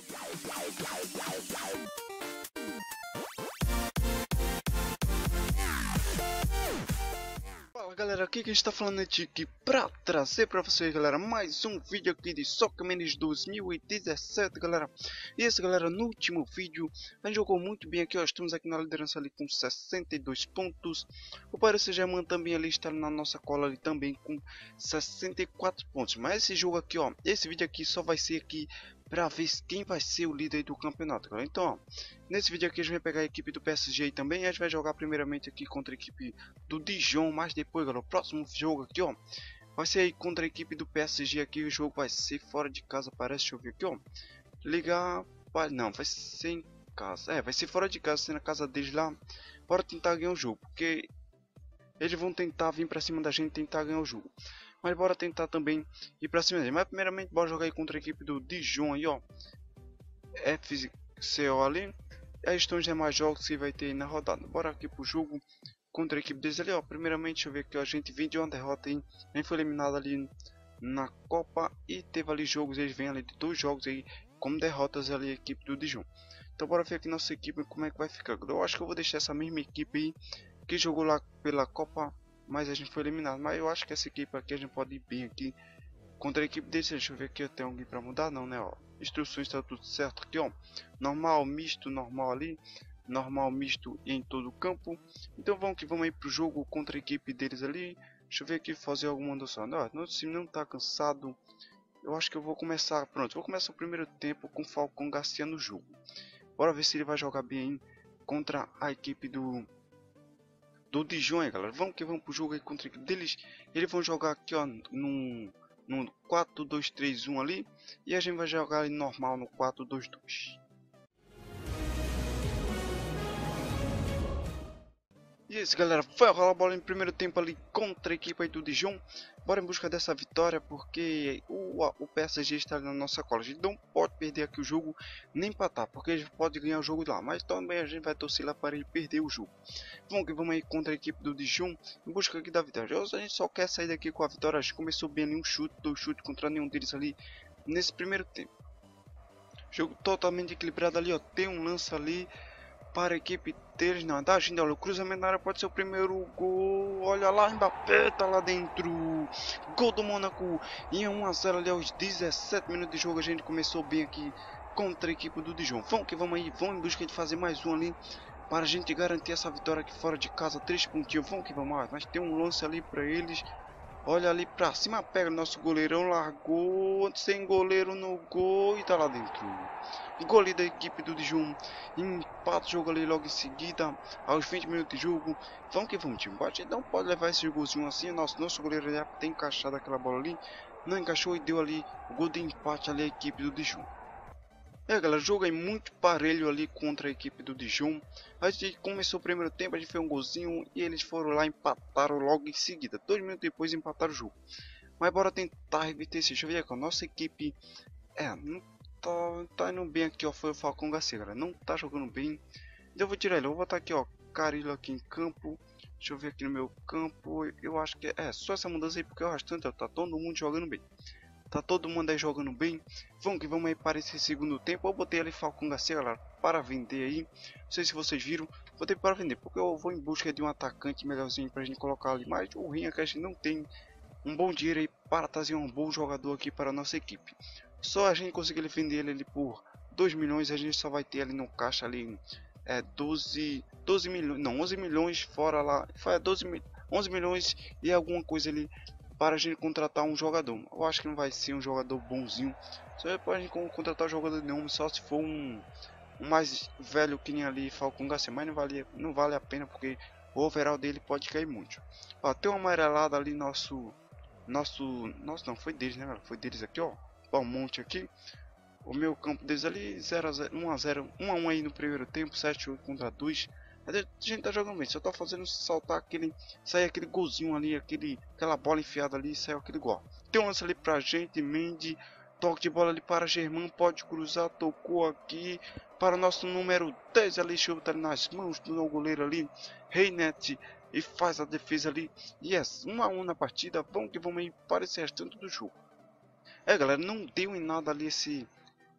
Fala galera, aqui quem está falando é Tiki pra trazer pra vocês, galera, mais um vídeo aqui de Soccerman 2017, galera. E esse, galera, no último vídeo a gente jogou muito bem aqui, ó, estamos aqui na liderança ali com 62 pontos. O Paris Saint-Germain também ali está na nossa cola ali também com 64 pontos. Mas esse jogo aqui, ó, esse vídeo aqui só vai ser aqui para ver quem vai ser o líder do campeonato, galera. Então, ó, nesse vídeo aqui a gente vai pegar a equipe do PSG aí também. A gente vai jogar primeiramente aqui contra a equipe do Dijon, mas depois, galera, o próximo jogo aqui, ó, vai ser aí contra a equipe do PSG aqui. O jogo vai ser fora de casa, parece. Deixa eu ver aqui, ó. Ligar, não, vai ser em casa. Vai ser fora de casa, ser na casa deles lá. Bora tentar ganhar o jogo, porque eles vão tentar vir pra cima da gente, tentar ganhar o jogo. Mas bora tentar também ir pra cima deles. Mas primeiramente bora jogar aí contra a equipe do Dijon aí, ó. FCO ali. E aí estão os demais jogos que vai ter aí na rodada. Bora aqui pro jogo contra a equipe deles ali, ó. Primeiramente, deixa eu ver aqui, ó. A gente vem de uma derrota aí. A gente foi eliminado ali na Copa. E teve ali jogos, eles vêm ali de 2 jogos aí como derrotas ali a equipe do Dijon. Então bora ver aqui nossa equipe como é que vai ficar. Eu acho que eu vou deixar essa mesma equipe aí que jogou lá pela Copa, mas a gente foi eliminado. Mas eu acho que essa equipe aqui a gente pode ir bem aqui contra a equipe deles. Deixa eu ver aqui, eu tenho alguém para mudar, não, né, ó. Instruções está tudo certo aqui, ó. Normal, misto, normal ali. Normal, misto em todo o campo. Então vamos que vamos aí pro jogo contra a equipe deles ali. Deixa eu ver aqui, fazer alguma adoção. Não, nosso time não tá cansado. Eu acho que eu vou começar, pronto, vou começar o primeiro tempo com o Falcão Garcia no jogo. Bora ver se ele vai jogar bem aí contra a equipe do Dijon aí, galera. Vamos que vamos pro jogo aí contra a equipe deles. Eles vão jogar aqui, ó, no 4-2-3-1 ali. E a gente vai jogar ali normal no 4-2-2. E esse, galera, foi rolar a bola em primeiro tempo ali contra a equipe aí do Dijon. Bora em busca dessa vitória, porque o PSG está ali na nossa cola. A gente não pode perder aqui o jogo, nem empatar, porque a gente pode ganhar o jogo lá. Mas também a gente vai torcer lá para ele perder o jogo. Vamos que vamos aí contra a equipe do Dijon, em busca aqui da vitória. A gente só quer sair daqui com a vitória. A gente começou bem ali, um chute, 2 chutes contra nenhum deles ali nesse primeiro tempo. Jogo totalmente equilibrado ali, ó. Tem um lance ali para a equipe deles, não, da gente, olha, o cruzamento na área pode ser o primeiro gol, olha lá, Mbappé tá lá dentro, gol do Mônaco, e é 1 a 0 ali aos 17 minutos de jogo. A gente começou bem aqui contra a equipe do Dijon. Vamos que vamos aí, vamos em busca de fazer mais um ali, para a gente garantir essa vitória aqui fora de casa, 3 pontinhos, vamos que vamos, mas tem um lance ali para eles. Olha ali pra cima, pega o nosso goleirão, largou, sem goleiro no gol e tá lá dentro. Gol da equipe do Dijon, empata o jogo ali logo em seguida, aos 20 minutos de jogo. Vamos que vamos, time, bate, não pode levar esse golzinho assim. Nosso goleiro já tem encaixado aquela bola ali, não encaixou e deu ali o gol de empate ali a equipe do Dijon. Galera, o jogo é muito parelho ali contra a equipe do Dijon. A gente começou o primeiro tempo, a gente fez um golzinho e eles foram lá e empataram logo em seguida. 2 minutos depois empataram o jogo. Mas bora tentar reverter esse. Deixa eu ver aqui, a nossa equipe não tá indo bem aqui, ó. Foi o Falcão Garcia, galera, não tá jogando bem. Então eu vou tirar ele, eu vou botar aqui, ó, Carilo aqui em campo. Deixa eu ver aqui no meu campo, eu acho que só essa mudança aí, porque o restante, ó, tá todo mundo jogando bem. Tá todo mundo aí jogando bem. Vamos que vamos aí para esse segundo tempo. Eu botei ali Falcão Garcia, galera, para vender aí. Não sei se vocês viram. Botei para vender, porque eu vou em busca de um atacante melhorzinho para a gente colocar ali. Mas o ruim é que a gente não tem um bom dinheiro aí para trazer um bom jogador aqui para a nossa equipe. Só a gente conseguir vender ele por 2 milhões. A gente só vai ter ali no caixa ali 12 milhões, não, 11 milhões fora lá. 11 milhões e alguma coisa ali para a gente contratar um jogador. Eu acho que não vai ser um jogador bonzinho. Só para a gente contratar um jogador nenhum, só se for um mais velho que nem ali Falcão Garcia. Mas não vale a pena, porque o overall dele pode cair muito. Ó, tem uma amarelada ali, nosso não foi deles, né, galera? Foi deles aqui, ó. Ó, um monte aqui. O meu campo deles ali 0 a 0, 1 a 0, 1 a 1 aí no primeiro tempo, 7-8 contra 2. A gente tá jogando bem, só tá fazendo saltar sair aquele golzinho ali, aquela bola enfiada ali e saiu aquele gol. Tem um lance ali pra gente, Mendy, toque de bola ali para Germain, pode cruzar, tocou aqui para o nosso número 10 ali, chuta ali nas mãos do goleiro ali, Reinete, e faz a defesa ali. Yes, 1 a 1 na partida. Vamos que vamos aí para esse restante do jogo. Galera, não deu em nada ali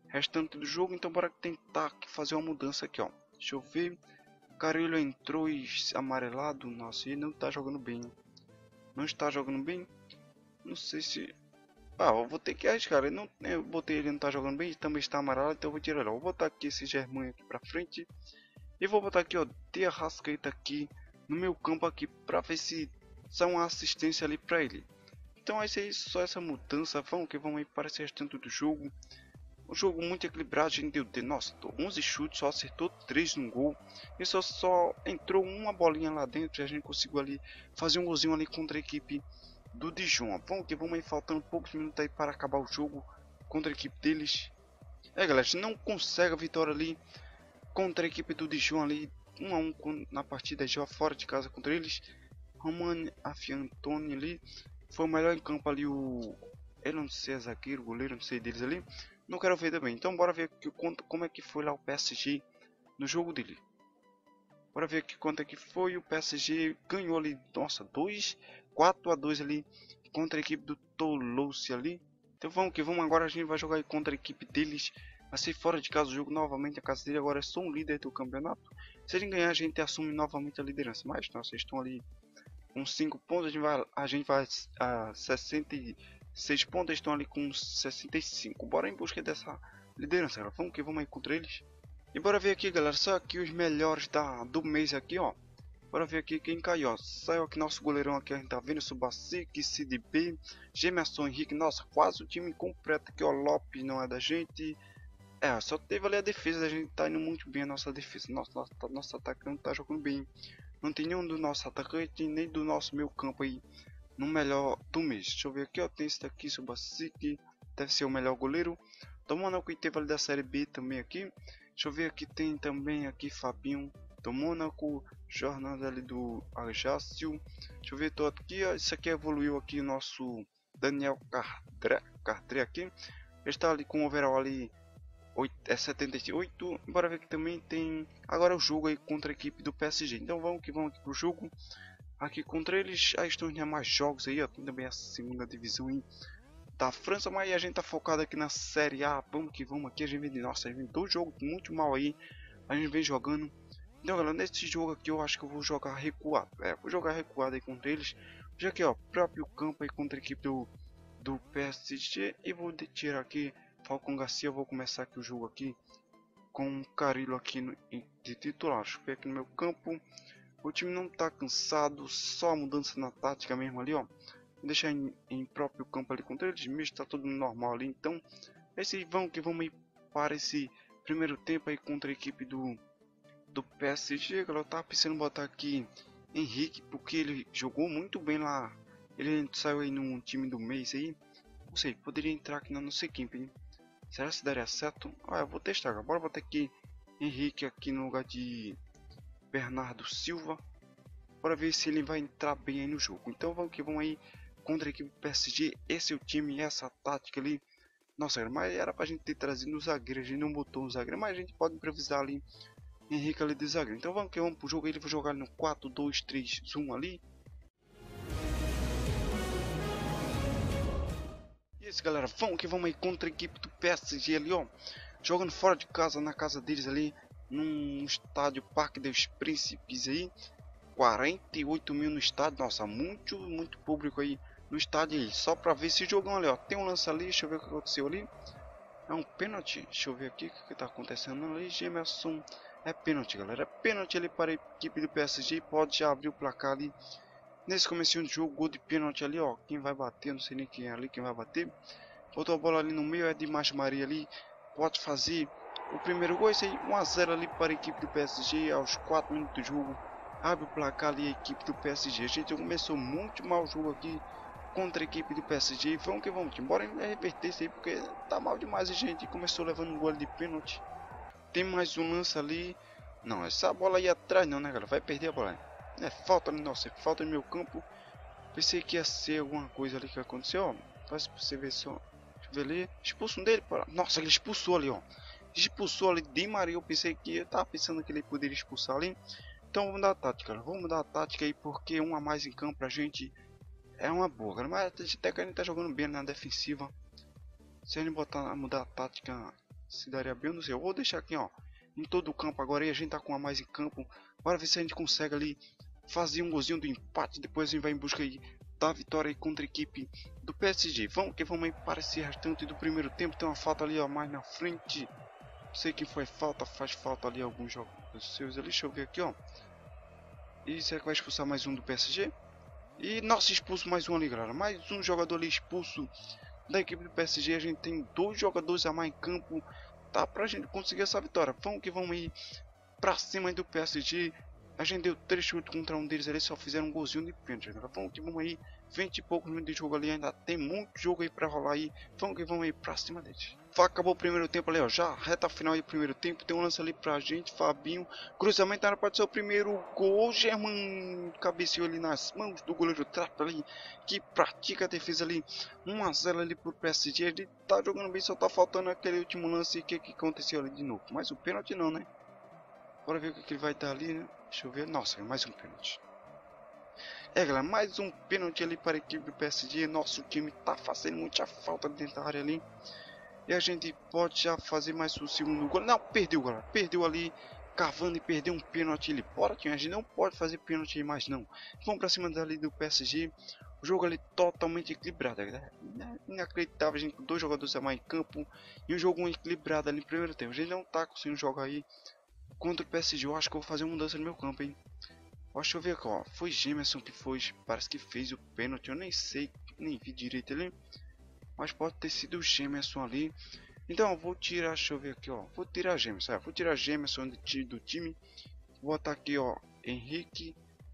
restante do jogo. Então bora tentar aqui fazer uma mudança aqui, ó. Deixa eu ver. Carilho entrou e amarelado. Nossa, ele não tá jogando bem. Não está jogando bem. Não sei se... Ah, eu vou ter que arriscar. Eu botei ele, não tá jogando bem. Também está amarelo, então eu vou tirar ele. Vou botar aqui esse Germain aqui pra frente. E vou botar aqui, ó, De Arrascaeta aqui no meu campo aqui. Pra ver se sai uma assistência ali pra ele. Então é isso aí, só essa mudança. Vamos aí para esse restante do jogo. Um jogo muito equilibrado, a gente deu, nossa, 11 chutes, só acertou 3 no gol. E só entrou uma bolinha lá dentro e a gente conseguiu ali fazer um golzinho ali contra a equipe do Dijon. Vamos aí, faltando poucos minutos aí para acabar o jogo contra a equipe deles. Galera, a gente não consegue a vitória ali contra a equipe do Dijon ali, 1 a 1 na partida já fora de casa contra eles. Roman Afiantoni ali foi o melhor em campo ali, eu não sei, é zagueiro, goleiro, não sei deles ali. Não quero ver também. Então bora ver aqui como é que foi lá o PSG no jogo dele. Bora ver aqui quanto é que foi. O PSG ganhou ali, nossa, 4 a 2 ali contra a equipe do Toulouse ali. Então vamos que vamos, agora a gente vai jogar aí contra a equipe deles. Vai ser fora de casa o jogo novamente, a casa dele agora é só um líder do campeonato. Se ele ganhar, a gente assume novamente a liderança. Mas nossa, eles estão ali com 5 pontos, a gente vai a 66 pontos, estão ali com 65. Bora em busca dessa liderança, galera. Vamos que vamos aí contra eles. E bora ver aqui, galera, só aqui os melhores do mês aqui, ó. Bora ver aqui quem caiu, ó. Saiu aqui nosso goleirão aqui, a gente tá vendo, Subasic, CDB, Gemerson Henrique, nossa, quase o time completo aqui, ó. Lopes não é da gente. Só teve ali a defesa, a gente tá indo muito bem a nossa defesa. Nosso ataque não tá jogando bem. Não tem nenhum do nosso atacante, nem do nosso meio campo aí no melhor do mês. Deixa eu ver aqui, ó. Tem esse daqui, Subasic, deve ser o melhor goleiro. Do Mônaco, que teve ali da série B também aqui. Deixa eu ver aqui, tem também aqui Fabinho do Mônaco, jornada ali do Ajaccio. Deixa eu ver, tô aqui, ó. Isso aqui evoluiu aqui o nosso Daniel Cartré aqui. Ele está ali com o overall ali 78. Bora ver que também tem agora o jogo aí contra a equipe do PSG. Então vamos aqui pro jogo aqui contra eles. Aí estão mais jogos aí, ó. Tem também a segunda divisão aí da França, mas a gente tá focado aqui na Série A. Vamos que vamos aqui. A gente vem, nossa, a gente vem 2 jogos muito mal aí. A gente vem jogando. Então, galera, nesse jogo aqui eu acho que eu vou jogar recuado. Vou jogar recuado aí contra eles. Já que, ó, próprio campo aí contra a equipe do PSG. E vou tirar aqui Falcão Garcia. Vou começar aqui o jogo aqui com o Carillo aqui de titular. Deixa eu ver aqui no meu campo. O time não tá cansado, só mudança na tática mesmo ali, ó. Vou deixar em próprio campo ali contra eles mesmo, tá tudo normal ali. Então, vamos aí para esse primeiro tempo aí contra a equipe do PSG. Galera, eu tava pensando em botar aqui Henrique, porque ele jogou muito bem lá. Ele saiu aí no time do mês aí. Não sei, poderia entrar aqui na nossa equipe, hein? Será que daria certo? Eu vou testar agora. Bora botar aqui Henrique aqui no lugar de Bernardo Silva. Bora ver se ele vai entrar bem aí no jogo. Então vamos aí contra a equipe PSG. Esse é o time, essa tática ali. Nossa, mas era pra gente ter trazido o zagueiro. A gente não botou o zagueiro, mas a gente pode improvisar ali Henrique ali de zagueiro. Então vamos pro jogo. Ele vai jogar no 4-2-3-1 ali. E isso, galera, vamos aí contra a equipe do PSG ali, ó. Jogando fora de casa, na casa deles ali, num estádio Parque dos Príncipes aí. 48 mil no estádio, nossa, muito público aí no estádio aí, só pra ver esse jogão ali, ó. Tem um lance ali, deixa eu ver o que aconteceu ali. É um pênalti, deixa eu ver aqui o que tá acontecendo ali. Gemerson, é pênalti, galera, é pênalti ali para a equipe do PSG. Pode já abrir o placar ali nesse comecinho do jogo, gol de pênalti ali, ó. Quem vai bater, não sei nem quem é ali, quem vai bater. Botou a bola ali no meio, é de Márcio Maria ali, pode fazer o primeiro gol. Esse aí, 1 a 0 ali para a equipe do PSG aos 4 minutos do jogo. Abre o placar ali a equipe do PSG. A gente começou muito mal o jogo aqui contra a equipe do PSG. Vamos que vamos, bora reverter isso aí, porque tá mal demais. A gente começou levando um gol de pênalti. Tem mais um lance ali. Não, essa bola aí atrás não, né, galera? Vai perder a bola. É falta ali, nossa, falta no meu campo. Pensei que ia ser alguma coisa ali que aconteceu, ó. Faz pra você ver só. Deixa eu ver ali. Expulso um dele. Nossa, ele expulsou ali, ó. Expulsou ali de Maria. Eu pensei que eu tava pensando que ele poderia expulsar ali. Então vamos mudar a tática, cara. Vamos mudar a tática aí, porque um a mais em campo pra gente é uma boa, cara. Mas até que a gente tá jogando bem na defensiva. Se a gente mudar a tática se daria bem, eu não sei. Eu vou deixar aqui, ó, em todo o campo agora aí. A gente tá com a mais em campo. Bora ver se a gente consegue ali fazer um golzinho do empate. Depois a gente vai em busca aí da vitória aí contra a equipe do PSG. Vamos que vamos aí para esse restante do primeiro tempo. Tem uma falta ali, ó, mais na frente. Não sei quem foi falta, faz falta ali alguns jogos seus ali. Deixa eu ver aqui, ó. E será que vai expulsar mais um do PSG? E nossa, expulso mais um ali, galera. Mais um jogador ali expulso da equipe do PSG. A gente tem 2 jogadores a mais em campo. Tá pra gente conseguir essa vitória. Vamos que vamos aí pra cima aí do PSG. A gente deu 3 chutes contra um deles ali. Só fizeram um golzinho de pênalti, galera. Vamos que vamos aí. 20 e poucos minutos de jogo ali. Ainda tem muito jogo aí pra rolar aí. Vamos que vamos aí pra cima deles. Acabou o primeiro tempo ali, ó. Já reta final aí do primeiro tempo. Tem um lance ali pra gente. Fabinho. Cruzamento era para ser o primeiro gol. German cabeceou ali nas mãos do goleiro Trapp ali. Que pratica a defesa ali. 1 a 0 ali pro PSG. Ele tá jogando bem. Só tá faltando aquele último lance. Que aconteceu ali de novo. Mas o pênalti não, né? Bora ver o que ele vai dar ali, né? Deixa eu ver. Nossa, mais um pênalti. É, galera, mais um pênalti ali para a equipe do PSG. Nosso time tá fazendo muita falta dentro da área ali. E a gente pode já fazer mais o segundo gol. Não, perdeu, galera. Perdeu ali. Cavando e perdeu um pênalti ali. Bora, time. A gente não pode fazer pênalti mais, não. Vamos pra cima dali do PSG. O jogo ali totalmente equilibrado, galera. Inacreditável. A gente com 2 jogadores a mais em campo. E um jogo equilibrado ali no primeiro tempo. A gente não tá conseguindo jogar aí contra o PSG. Eu acho que eu vou fazer uma mudança no meu campo, hein. Deixa eu ver aqui, ó. Foi Gemerson que foi. Parece que fez o pênalti. Eu nem sei. Nem vi direito ali. Mas pode ter sido o Gemerson ali. Então eu vou tirar, deixa eu ver aqui, ó. Vou tirar Gemerson, vou tirar Gemerson do time. Vou botar aqui, ó, Henrique.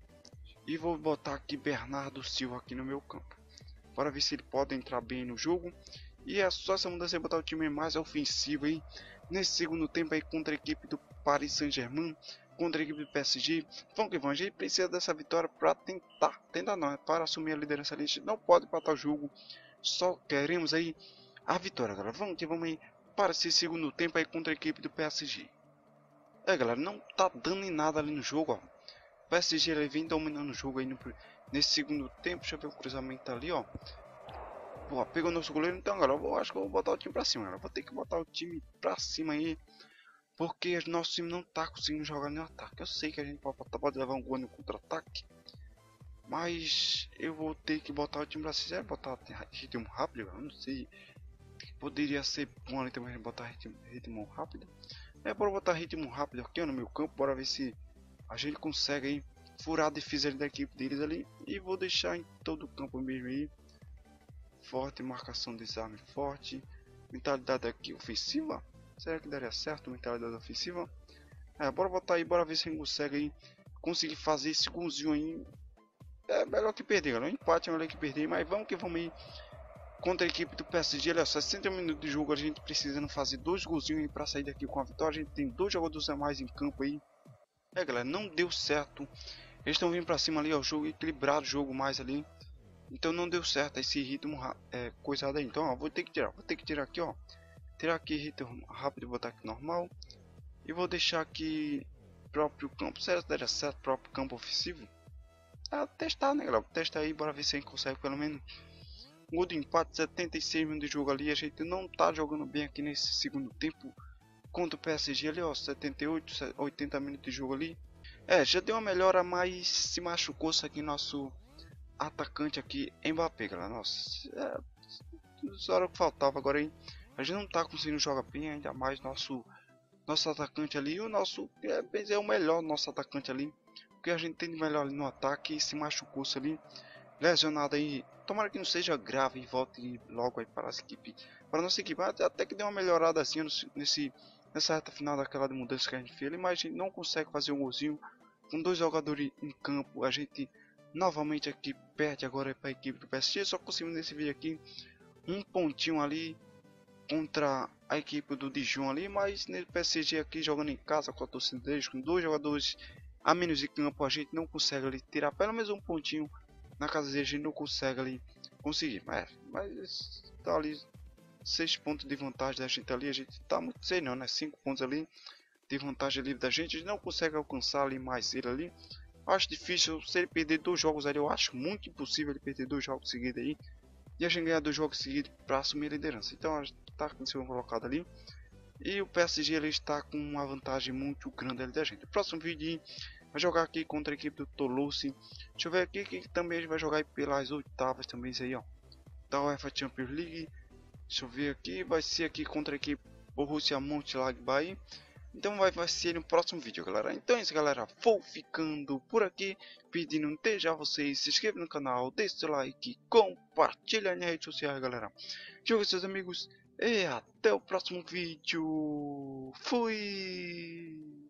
E vou botar aqui Bernardo Silva aqui no meu campo. Bora ver se ele pode entrar bem no jogo. E é só essa mudança, botar o time mais ofensivo aí. Nesse segundo tempo aí contra a equipe do Paris Saint-Germain. Contra a equipe do PSG. Vamos que vamos, a gente precisa dessa vitória para tentar não, é para assumir a liderança ali. A gente não pode empatar o jogo. Só queremos aí a vitória, galera. Vamos que vamos aí para esse segundo tempo aí contra a equipe do PSG. É, galera, não tá dando em nada ali no jogo, ó. O PSG ele vem dominando o jogo aí nesse segundo tempo. Deixa eu ver o cruzamento ali, ó. Boa, pegou nosso goleiro. Então, galera, eu acho que eu vou botar o time pra cima, galera. Vou ter que botar o time pra cima aí. Porque nosso time não tá conseguindo jogar no ataque. Eu sei que a gente pode levar um gol no contra-ataque. Mas eu vou ter que botar o time pra cima. Botar ritmo rápido, eu não sei. Poderia ser bom ali também botar ritmo rápido. Bora botar ritmo rápido aqui, ó, no meu campo. Bora ver se a gente consegue aí furar a defesa da equipe deles ali. E vou deixar em todo o campo mesmo aí. Forte, marcação, desarme forte. Mentalidade aqui ofensiva. Será que daria certo mentalidade ofensiva? Bora botar aí, bora ver se a gente consegue aí conseguir fazer esse golzinho aí. É melhor que perder, galera. Um empate é melhor que perder, mas vamos que vamos aí contra a equipe do PSG. Olha, 60 minutos de jogo, a gente precisando fazer 2 golzinhos para sair daqui com a vitória. A gente tem 2 jogadores a mais em campo aí. Galera, não deu certo. Eles estão vindo para cima ali, ó, jogo equilibrado, jogo mais ali. Então não deu certo esse ritmo coisado aí. Então, ó, vou ter que tirar aqui, ó. Tirar aqui ritmo rápido, botar aqui normal. E vou deixar aqui próprio campo. Será que daria certo próprio campo ofensivo? Testar, né, galera? Testa aí, bora ver se a gente consegue pelo menos um gol de empate. 76 minutos de jogo ali. A gente não tá jogando bem aqui nesse segundo tempo contra o PSG ali, ó. 78, 80 minutos de jogo ali. Já deu uma melhora, mas se machucou isso aqui nosso atacante aqui, Mbappé, galera. Nossa, só era o que faltava agora, hein? A gente não tá conseguindo jogar bem, ainda mais nosso atacante ali. O nosso é o melhor nosso atacante ali. Que a gente tem de melhor ali no ataque e se machucou ali, lesionado aí. Tomara que não seja grave e volte logo aí para a nossa equipe. Até que deu uma melhorada assim nessa reta final daquela de mudança que a gente fez ali, mas a gente não consegue fazer um golzinho com 2 jogadores em campo. A gente novamente aqui perde agora para a equipe do PSG. Só conseguimos nesse vídeo aqui um pontinho ali contra a equipe do Dijon ali, mas no PSG aqui jogando em casa com a torcida deles, com 2 jogadores a menos de campo, a gente não consegue ali tirar pelo menos um pontinho na casa dele. A gente não consegue ali conseguir, mas tá ali 6 pontos de vantagem da gente ali. A gente tá muito, sei não, né? 5 pontos ali de vantagem ali da gente. A gente não consegue alcançar ali mais ele ali. Acho difícil. Se ele perder 2 jogos ali, eu acho muito impossível ele perder 2 jogos seguidos aí e a gente ganhar 2 jogos seguidos para assumir a liderança. Então a gente tá com o segundo colocado ali. E o PSG ele está com uma vantagem muito grande ali da gente. Próximo vídeo vai jogar aqui contra a equipe do Toulouse. Deixa eu ver aqui que também a gente vai jogar pelas oitavas também, isso aí, ó. Da UEFA Champions League. Deixa eu ver aqui, vai ser aqui contra a equipe Borussia Mönchengladbach. Então vai ser no próximo vídeo, galera. Então é isso, galera. Vou ficando por aqui. Pedindo desde já vocês se inscrevam no canal, deixe seu like, compartilha nas redes sociais, galera. Jogue com seus amigos e até o próximo vídeo. Fui!